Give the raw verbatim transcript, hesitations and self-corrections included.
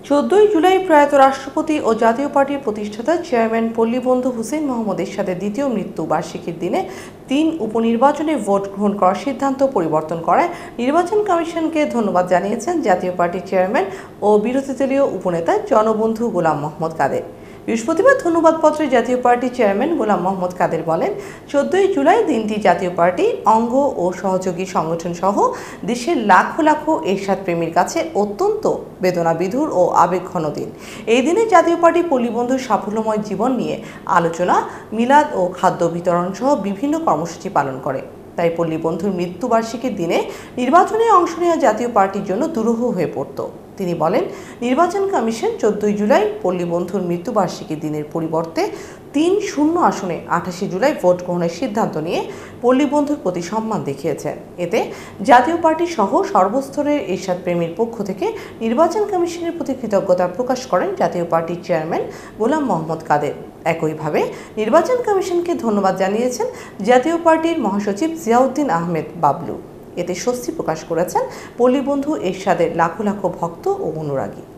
চোদ্দই জুলাই প্রয়াত রাষ্ট্রপতি ও জাতীয় পার্টির প্রতিষ্ঠাতা চেয়ারম্যান পল্লীবন্ধু হুসেইন মোহাম্মদ এরশাদের দ্বিতীয় মৃত্যু বার্ষিকীর দিনে তিন উপনির্বাচনে ভোট গ্রহণ করার সিদ্ধান্ত পরিবর্তন করায় নির্বাচন কমিশনকে ধন্যবাদ জানিয়েছেন জাতীয় পার্টির চেয়ারম্যান ও বিরোধী দলীয় উপনেতা জনবন্ধু গোলাম মোহাম্মদ কাদের। বৃহস্পতিবার ধন্যবাদপত্রে জাতীয় পার্টির চেয়ারম্যান গোলাম মোহাম্মদ কাদের বলেন, চোদ্দই জুলাই দিনটি জাতীয় পার্টি অঙ্গ ও সহযোগী সংগঠন সহ দেশের লাখো লাখো এরশাদ প্রেমীর কাছে অত্যন্ত বেদনাবিধুর ও আবেগঘন দিন। এই দিনে জাতীয় পার্টি পল্লীবন্ধুর সাফল্যময় জীবন নিয়ে আলোচনা, মিলাদ ও খাদ্য বিতরণ সহ বিভিন্ন কর্মসূচি পালন করে। তাই পল্লীবন্ধুর মৃত্যুবার্ষিকীর দিনে নির্বাচনে অংশ নেওয়া জাতীয় পার্টির জন্য দুরূহ হয়ে পড়ত। তিনি বলেন, নির্বাচন কমিশন চোদ্দই জুলাই পল্লীবন্ধুর মৃত্যুবার্ষিকীর দিনের পরিবর্তে তিন শূন্য আসনে আঠাশে জুলাই ভোট গ্রহণের সিদ্ধান্ত নিয়ে পল্লীবন্ধুর প্রতি সম্মান দেখিয়েছে। এতে জাতীয় পার্টি সহ সর্বস্তরের এরশাদ প্রেমীর পক্ষ থেকে নির্বাচন কমিশনের প্রতি কৃতজ্ঞতা প্রকাশ করেন জাতীয় পার্টির চেয়ারম্যান গোলাম মোহাম্মদ কাদের। একইভাবে নির্বাচন কমিশনকে ধন্যবাদ জানিয়েছেন জাতীয় পার্টির মহাসচিব জিয়াউদ্দিন আহমেদ বাবলু। এতে স্বস্তি প্রকাশ করেছেন পল্লীবন্ধু এরশাদের লাখো লাখো ভক্ত ও অনুরাগী।